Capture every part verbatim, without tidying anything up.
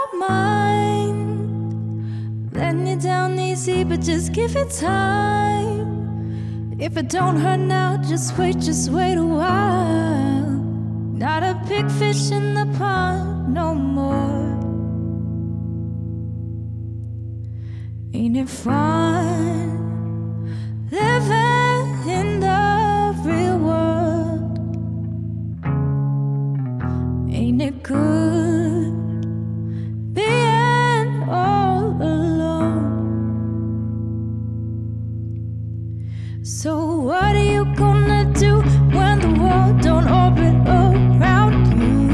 don't mind letting you down easy, but just give it time. If it don't hurt now, just wait, just wait a while. Not a big fish in the pond no more. Ain't it fun living in the real world? Ain't it good being all alone? So what are you gonna do when the world don't orbit around you?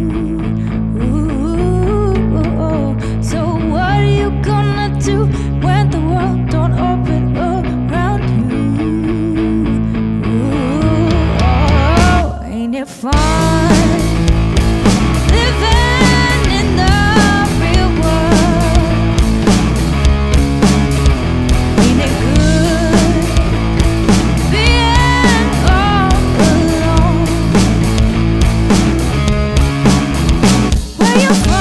Ooh, so what are you gonna do when the world don't orbit around you? Ooh, oh, ain't it fun living in the real world? Ain't it good being all alone? Where you